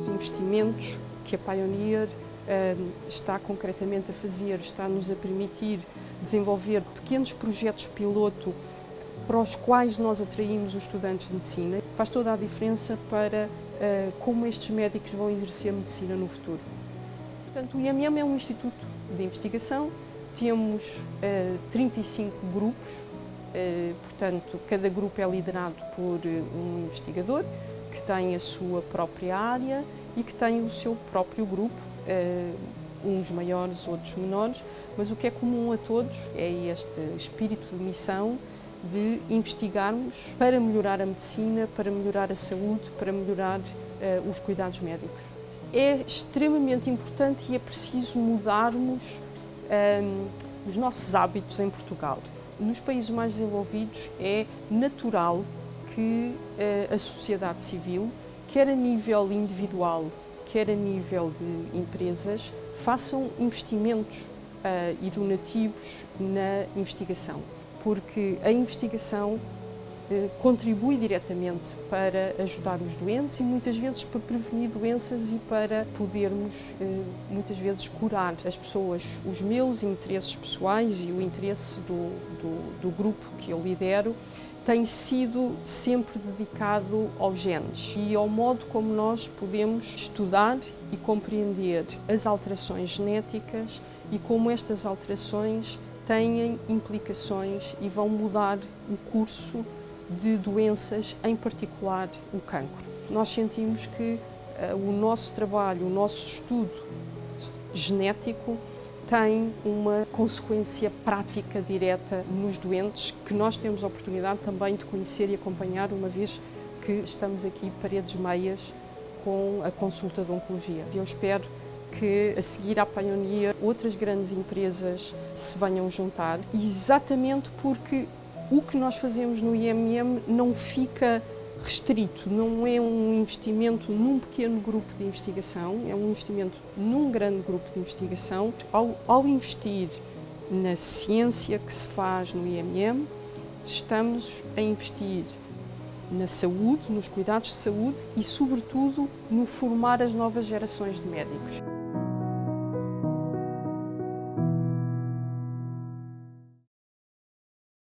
os investimentos que a Pioneer está concretamente a fazer, está-nos a permitir desenvolver pequenos projetos piloto para os quais nós atraímos os estudantes de medicina. Faz toda a diferença para como estes médicos vão exercer medicina no futuro. Portanto, o IMM é um instituto de investigação, temos 35 grupos, portanto, cada grupo é liderado por um investigador que tem a sua própria área e que tem o seu próprio grupo, uns maiores, outros menores, mas o que é comum a todos é este espírito de missão de investigarmos para melhorar a medicina, para melhorar a saúde, para melhorar os cuidados médicos. É extremamente importante e é preciso mudarmos os nossos hábitos em Portugal. Nos países mais desenvolvidos é natural que a sociedade civil, quer a nível individual, quer a nível de empresas, façam investimentos e donativos na investigação, porque a investigação contribui diretamente para ajudar os doentes e muitas vezes para prevenir doenças e para podermos muitas vezes curar as pessoas. Os meus interesses pessoais e o interesse do grupo que eu lidero tem sido sempre dedicado aos genes e ao modo como nós podemos estudar e compreender as alterações genéticas e como estas alterações têm implicações e vão mudar o curso de doenças, em particular o cancro. Nós sentimos que o nosso trabalho, o nosso estudo genético tem uma consequência prática direta nos doentes que nós temos a oportunidade também de conhecer e acompanhar, uma vez que estamos aqui paredes meias com a consulta de oncologia. Eu espero que a seguir à Pioneer outras grandes empresas se venham juntar, exatamente porque o que nós fazemos no IMM não fica restrito, não é um investimento num pequeno grupo de investigação, é um investimento num grande grupo de investigação. Ao investir na ciência que se faz no IMM, estamos a investir na saúde, nos cuidados de saúde e, sobretudo, no formar as novas gerações de médicos.